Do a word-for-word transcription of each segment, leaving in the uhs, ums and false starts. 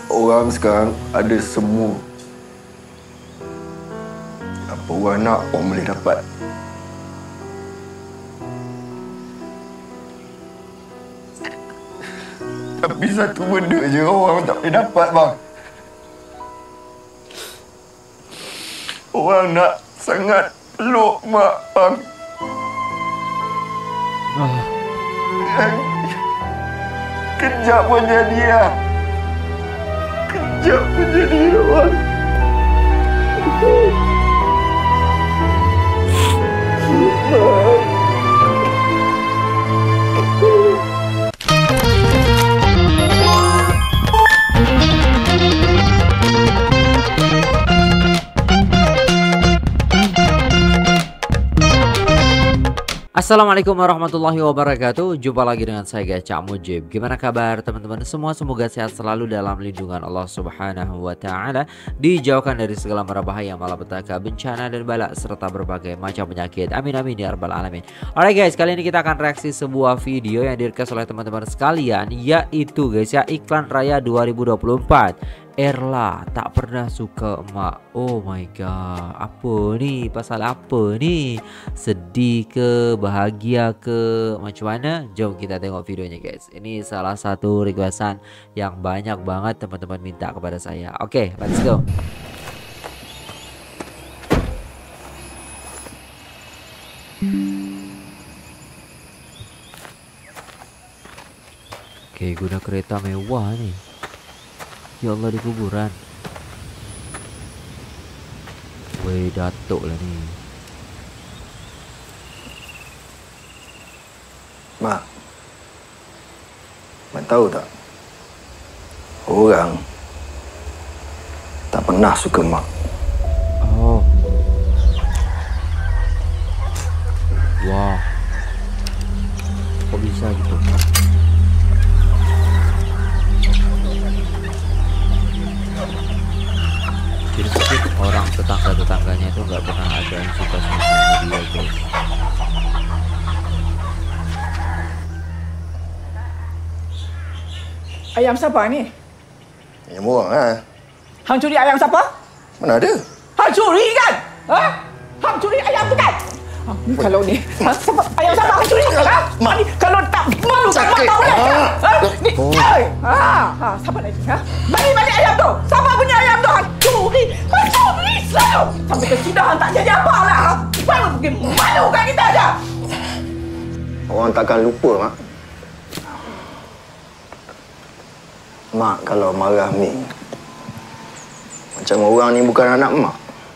Orang sekarang ada semua. Apa orang nak, orang boleh dapat. Tapi satu benda je orang tak boleh dapat, bang. Orang nak sangat peluk mak, bang. Ah. Kejap pun jadi lah. Kejap pun jadi bang. Assalamualaikum warahmatullahi wabarakatuh. Jumpa lagi dengan saya guys, Cak Mujib. Gimana kabar teman-teman semua? Semoga sehat selalu dalam lindungan Allah Subhanahu wa taala, dijauhkan dari segala mara bahaya, malapetaka, bencana dan bala serta berbagai macam penyakit. Amin amin ya rabbal alamin. Alright guys, kali ini kita akan reaksi sebuah video yang direkam oleh teman-teman sekalian, yaitu guys ya, iklan raya dua ribu dua puluh empat. Erla tak pernah suka emak. Oh my god, apa ni? Pasal apa ni? Sedih ke? Bahagia ke? Macam mana? Jom kita tengok videonya guys. Ini salah satu requestan yang banyak banget teman-teman minta kepada saya. Oke, okay, let's go. Oke, okay, guna kereta mewah nih. Ya Allah, di kuburan. Weh, datuk lah ni. Mak, Mak tahu tak? Orang tak pernah suka mak. Oh. Wah. Kok bisa gitu? Jadi orang tetangga-tetangganya itu nggak pernah ada yang suka sama dia guys. Ayam siapa ni? Ayam orang lah. Hang curi ayam siapa? Mana ada? Hang curi kan? Ha? Hang curi ayam tu kan? Ha, ni kalau ni, ha, siapa? Ayam siapa hang curi? Ha? Mak. Ni kalau tak malu kan mak tahu kan? Ha? Ni, Oh. hai. Ha, ha, siapa lagi? Ha? Balik-balik ayam tu. Siapa punya ayam tu hang curi? Hang curi selalu. Sampai ke sudah hang tak jadi apa lah. Ha? Baru pergi malu kan kita aja. Orang takkan lupa, Mak. Mak kalau marah ni, macam orang ni bukan anak mak.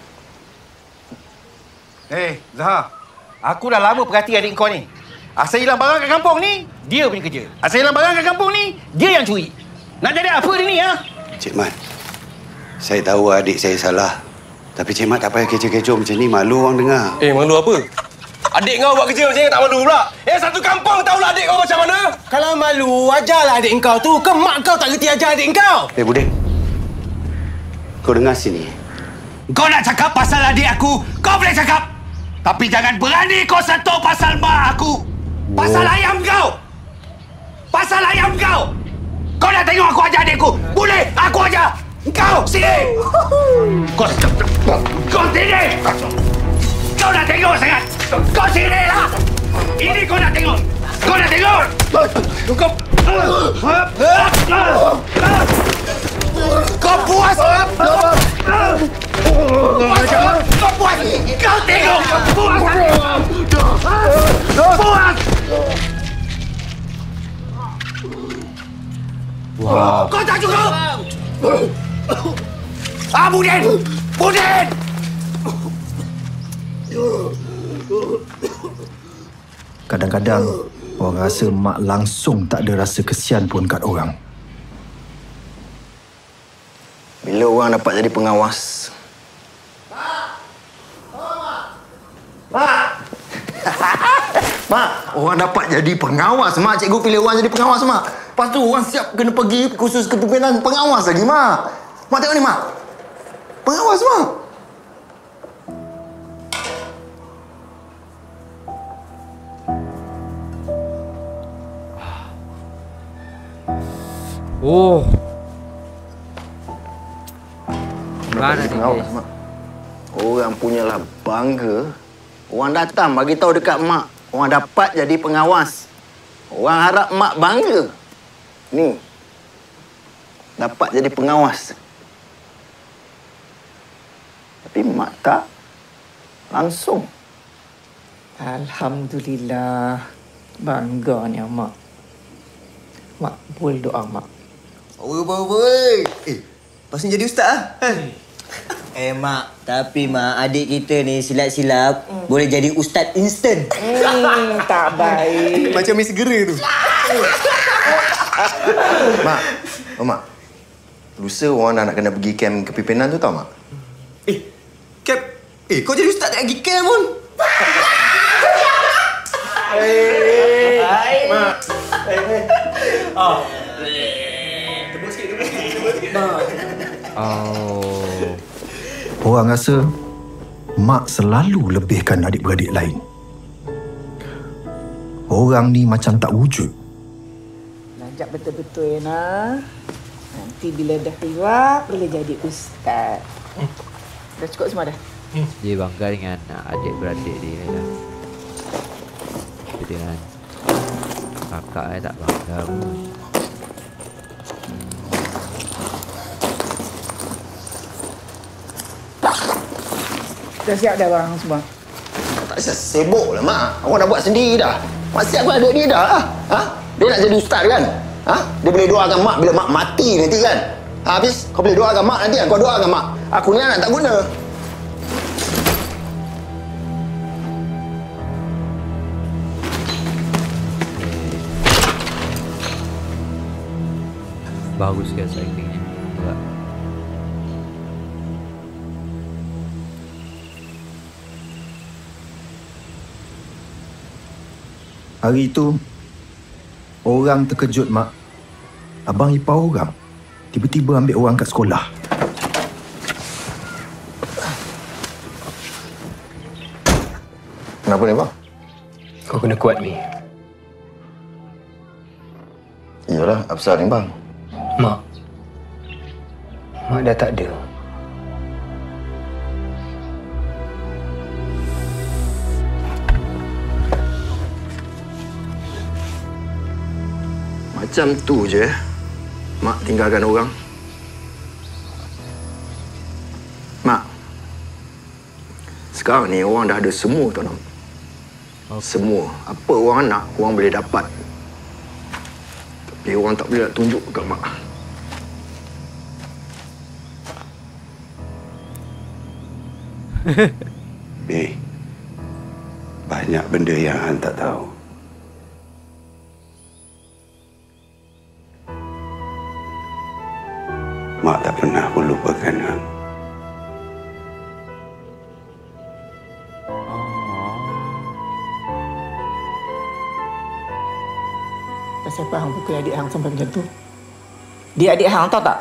Eh, Zahar. Aku dah lama perhati adik kau ni. Asal hilang barang kat kampung ni, dia punya kerja. Asal hilang barang kat kampung ni, dia yang curi. Nak jadi apa dia ni, ha? Cik Mat, saya tahu adik saya salah. Tapi Cik Mat tak payah kecoh-kecoh macam ni. Malu orang dengar. Eh, malu apa? Adik kau buat kerja macam ni tak malu pula. Eh, satu kampung tahulah adik kau macam mana. Kalau malu, ajarlah adik kau tu. Ke mak kau tak reti ajar adik kau? Eh, Budek. Kau dengar sini. Kau nak cakap pasal adik aku, kau boleh cakap. Tapi jangan berani kau sentuh pasal mak aku. Pasal oh. ayam kau. Pasal ayam kau. Kau nak tengok aku ajar adikku? Boleh, aku ajar. Kau, sini. Kau, kau sini. Kau nak tengok sangat. Kau sini lah. Ini kau nak tengok. Kau nak tengok. Kau... Kau puas. Kau puas. Kau tengok. Puas. Puas. Wow. Kau tak cukup. Ah, Budin. Budin. Kadang-kadang orang rasa mak langsung tak ada rasa kesian pun kat orang. Bila orang dapat jadi pengawas. Mak! Mak! Orang dapat jadi pengawas, Mak. Cikgu pilih orang jadi pengawas, Mak. Lepas tu orang siap kena pergi kursus kepimpinan pengawas lagi, Mak. Mak tengok ni, Mak. Pengawas, Mak. Oh. dapat jadi pengawas, Mak. Orang punyalah bangga. Orang datang bagi tahu dekat Mak. Orang dapat jadi pengawas. Orang harap Mak bangga. Ni. Dapat jadi pengawas. Tapi Mak tak. Langsung. Alhamdulillah. Bangganya Mak. Makbul doa Mak. Oi, oi, oi. Eh, lepas ni jadi ustaz ah. Eh, Mak. Tapi, Mak, adik kita ni silap-silap mm. boleh jadi ustaz instan. Hmm, tak baik. Macam mi segera tu. Mak. Oh, Mak. Lusa orang dah nak kena pergi kem kepimpinan tu tau, Mak? Eh, Cap. Eh, kau jadi ustaz tak pergi camp pun? Hai. Mak. Oh. Tebus sikit, tebus sikit, tebus sikit. Oh. Orang rasa mak selalu lebihkan adik-beradik lain. Orang ni macam tak wujud. Belajar betul-betul ya, nak. Nanti bila dah keluar, boleh jadi ustaz. Hmm. Dah cukup semua dah? Hmm. Dia bangga dengan adik-beradik dia lah. Tapi dengan kakak dia tak bangga pun. Dah siap dah barang semua? Tak usah sibuk lah, Mak. Awak dah buat sendiri dah. Mak siap pun adik dia dah. Ha? Ha? Dia nak jadi ustaz kan? Ha? Dia boleh doakan Mak bila Mak mati nanti kan? Ha, habis kau boleh doakan Mak nanti kan? Kau doakan Mak. Aku ni anak tak guna. Bagus ke actingnya. Enggak. Hari itu, orang terkejut, Mak. Abang ipar orang tiba-tiba ambil orang kat sekolah. Kenapa ni, Bang? Kau kena kuat ni. Iyalah, apa pasal ni, Bang? Mak. Mak dah tak ada. Macam tu je, Mak tinggalkan orang. Mak, sekarang ni orang dah ada semua, tau nak. Okay. Semua. Apa orang nak, orang boleh dapat. Tapi orang tak boleh nak tunjuk kat Mak. Eh, banyak benda yang Han tak tahu. Mak tak pernah pun lupakan Han. Siapa hang pukul adik hang sampai macam tu? Dia adik hang tahu tak?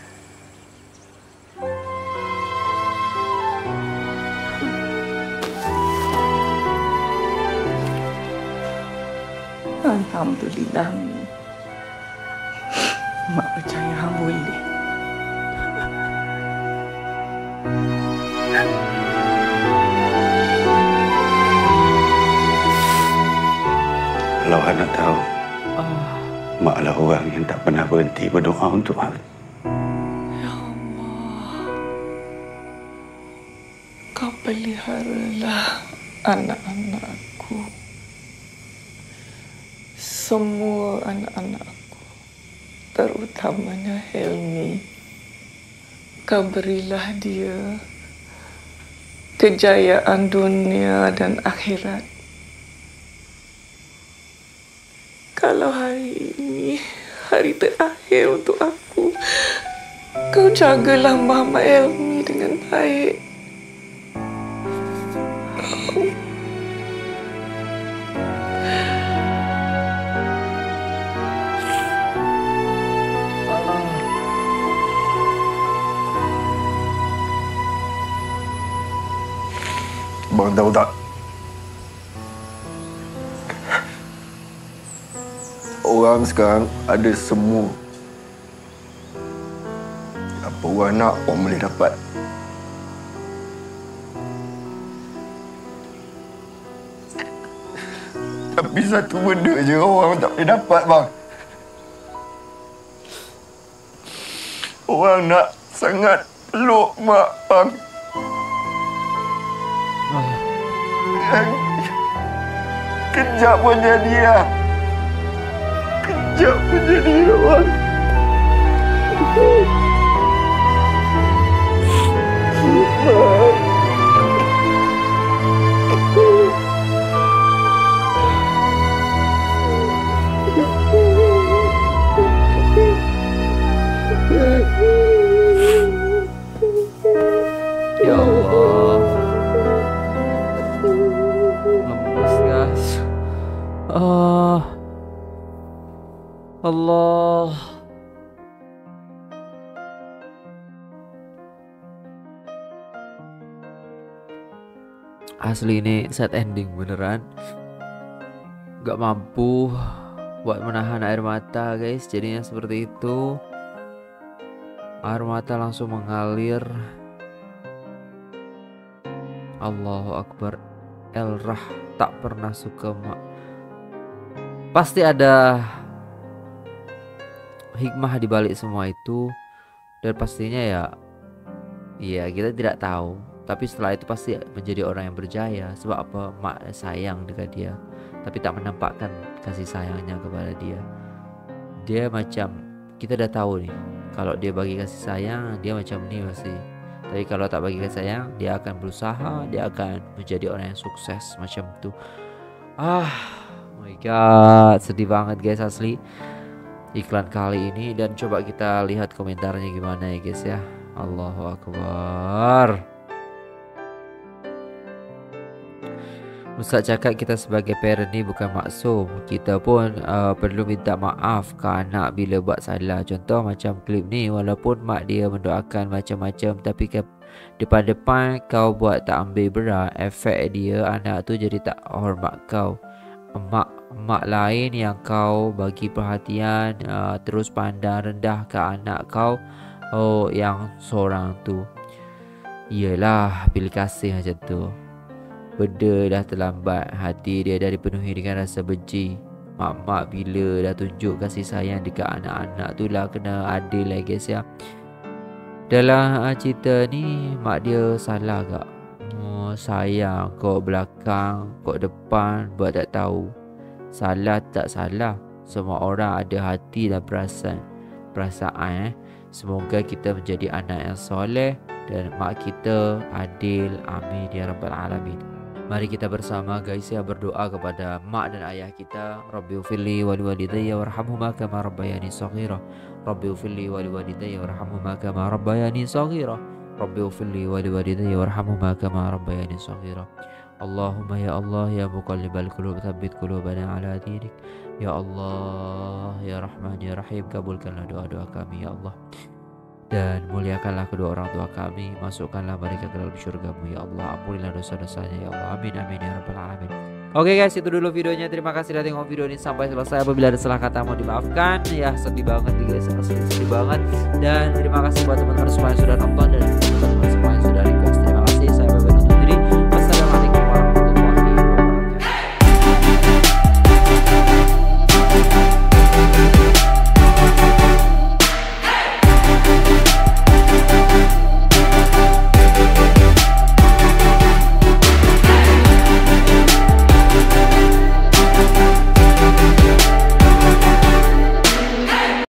Alhamdulillah. Mak percaya hang boleh. Kalau Han nak tahu, Mak adalah orang yang tak pernah berhenti berdoa untuk Han. Ya Allah, Kau peliharalah anak-anakku. Semua anak-anakku, terutamanya Helmi. Kau berilah dia kejayaan dunia dan akhirat. Kalau hari ini hari terakhir untuk aku, kau jagalah Mama Elmi dengan baik. Bang tahu tak? Orang sekarang ada semua. Apa orang nak, orang boleh dapat. Tapi satu benda je orang tak boleh dapat, bang. Orang nak sangat peluk mak, bang. Kejap pun jadi lah. Kejap pun jadi lah, bang. Ya Allah. Lemes, guys. Oh. Allah. Asli ini sad ending beneran. Gak mampu buat menahan air mata, guys. Jadinya seperti itu. Air mata langsung mengalir. Allahu Akbar. Elrah tak pernah suka mak. Pasti ada hikmah di balik semua itu. Dan pastinya ya, iya kita tidak tahu. Tapi setelah itu pasti menjadi orang yang berjaya. Sebab apa? Mak sayang dekat dia, tapi tak menampakkan kasih sayangnya kepada dia. Dia macam, kita dah tahu nih, kalau dia bagi kasih sayang, dia macam ni pasti. Tapi kalau tak bagi kasih sayang, dia akan berusaha, dia akan menjadi orang yang sukses macam tu. Ah, oh my god, sedih banget guys asli iklan kali ini. Dan coba kita lihat komentarnya gimana ya guys ya. Allahu Akbar. Ustaz cakap kita sebagai parent ni bukan maksum. Kita pun uh, perlu minta maaf ke anak bila buat salah. Contoh macam klip ni, walaupun mak dia mendoakan macam-macam, tapi ke depan-depan kau buat tak ambil berat, efek dia anak tu jadi tak hormat kau. Mak-mak lain yang kau bagi perhatian uh, terus pandang rendah ke anak kau, oh yang seorang tu. Iyalah, pilih kasih macam tu. Benda dah terlambat, hati dia dah dipenuhi dengan rasa benci. Mak-mak bila dah tunjuk kasih sayang dekat anak-anak tu lah kena adil lah guys ya. Dalam uh, cerita ni mak dia salah gak? Oh, sayang kau belakang, kau depan buat tak tahu. Salah tak salah, semua orang ada hati dan perasaan. Perasaan eh. Semoga kita menjadi anak yang soleh dan mak kita adil. Amin ya rabbal alamin. Mari kita bersama guys ya berdoa kepada mak dan ayah kita. Rabbighfirli wa liwalidayya warhamhuma kama rabbayani shaghira. Rabbighfirli wa liwalidayya warhamhuma kama rabbayani shaghira. Rabbighfirli wa liwalidayya warhamhuma kama rabbayani shaghira. Allahumma ya Allah ya muqallibal qulub tsabbit qulubana ala dinik. Ya Allah ya Rahman ya Rahim, kabulkanlah doa-doa kami ya Allah. Dan muliakanlah kedua orang tua kami, masukkanlah mereka ke dalam syurga-Mu ya Allah. Ampunilah dosa-dosanya ya Allah. Amin amin ya rabbal alamin. Oke guys, itu dulu videonya. Terima kasih sudah tengok video ini sampai selesai. Apabila ada salah kata mohon dimaafkan. Ya sedih banget nih guys, asli sedih banget. Dan terima kasih buat teman-teman semua yang sudah nonton dan